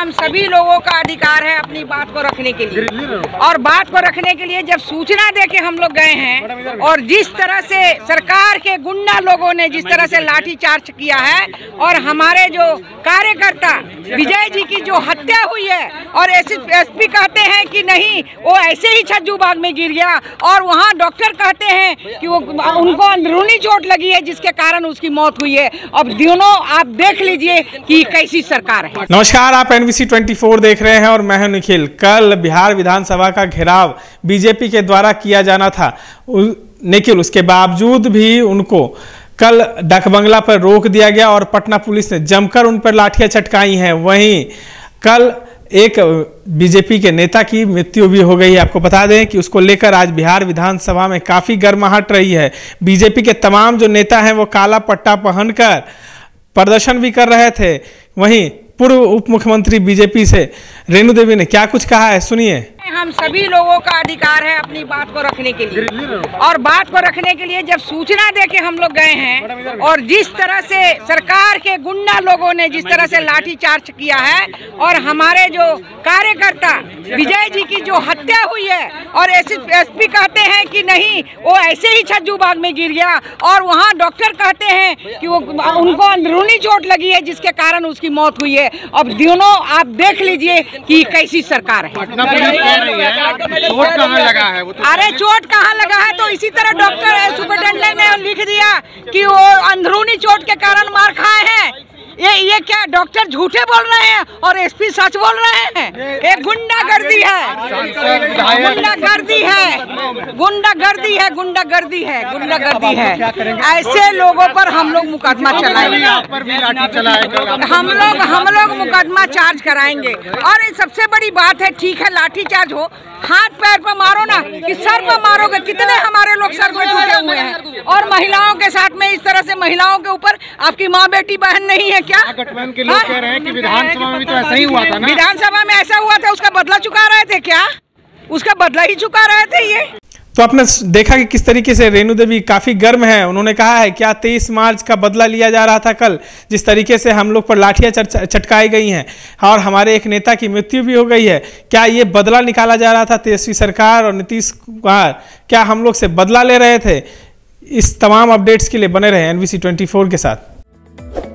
हम सभी लोगों का अधिकार है अपनी बात को रखने के लिए, और बात को रखने के लिए जब सूचना दे के हम लोग गए हैं और जिस तरह से सरकार के गुंडा लोगों ने जिस तरह से लाठीचार्ज किया है और हमारे जो कार्यकर्ता विजय जी की जो हत्या हुई है और एसपी कहते हैं कि नहीं वो ऐसे ही छज्जू बाग में गिर गया और वहाँ डॉक्टर कहते हैं कि वो उनको अंदरूनी चोट लगी है जिसके कारण उसकी मौत हुई है। अब दोनों आप देख लीजिए कि कैसी सरकार है। नमस्कार, आप NBC 24 देख रहे हैं और मैं हूं निखिल। कल बिहार विधानसभा का घेराव बीजेपी के द्वारा किया जाना था, निखिल उसके बावजूद भी उनको कल डाकबंगला पर रोक दिया गया और पटना पुलिस ने जमकर उन पर लाठियां चटकाई हैं। वहीं कल एक बीजेपी के नेता की मृत्यु भी हो गई है। आपको बता दें कि उसको लेकर आज बिहार विधानसभा में काफ़ी गर्माहट रही है। बीजेपी के तमाम जो नेता हैं वो काला पट्टा पहनकर प्रदर्शन भी कर रहे थे। वहीं पूर्व उप मुख्यमंत्री बीजेपी से रेणु देवी ने क्या कुछ कहा है, सुनिए। हम सभी लोगों का अधिकार है अपनी बात को रखने के लिए, और बात को रखने के लिए जब सूचना दे के हम लोग गए हैं और जिस तरह से सरकार के गुंडा लोगों ने जिस तरह से लाठीचार्ज किया है और हमारे जो कार्यकर्ता विजय जी की जो हत्या हुई है और एसपी कहते हैं कि नहीं वो ऐसे ही छज्जू बाग में गिर गया और वहाँ डॉक्टर कहते हैं कि वो उनको अंदरूनी चोट लगी है जिसके कारण उसकी मौत हुई है। अब दोनों आप देख लीजिए कि कैसी सरकार है। चोट कहाँ लगा है? अरे चोट कहाँ लगा है तो इसी तरह डॉक्टर सुपरिटेंडेंट ने लिख दिया कि वो अंदरूनी चोट के कारण मार खाए हैं। ये क्या डॉक्टर झूठे बोल रहे हैं और एसपी सच बोल रहे हैं? ये गुंडागर्दी है, गुंडागर्दी है, गुंडागर्दी है, गुंडागर्दी है, गुंडागर्दी है। ऐसे लोगों पर हम लोग मुकदमा चलाएंगे, हम लोग मुकदमा चार्ज कराएंगे। और सबसे बड़ी बात है, ठीक है लाठी चार्ज हो, हाथ पैर पर मारो ना कि सर पर मारोगे। कितने हमारे लोग सर पर टूटे हुए हैं और महिलाओं के साथ में इस तरह से महिलाओं के ऊपर आपकी माँ बेटी बहन नहीं है क्या? गठबंधन के लोग कह रहे हैं कि विधानसभा में भी तो ऐसा ही हुआ था ना। विधानसभा में ऐसा हुआ था, उसका बदला चुका रहे थे क्या? उसका बदला ही चुका रहे थे ये। तो आपने देखा कि किस तरीके से रेणु देवी काफ़ी गर्म है। उन्होंने कहा है क्या 23 मार्च का बदला लिया जा रहा था कल, जिस तरीके से हम लोग पर लाठियां चटकाई गई हैं और हमारे एक नेता की मृत्यु भी हो गई है। क्या ये बदला निकाला जा रहा था? तेजस्वी सरकार और नीतीश कुमार क्या हम लोग से बदला ले रहे थे? इस तमाम अपडेट्स के लिए बने रहे NBC 24 के साथ।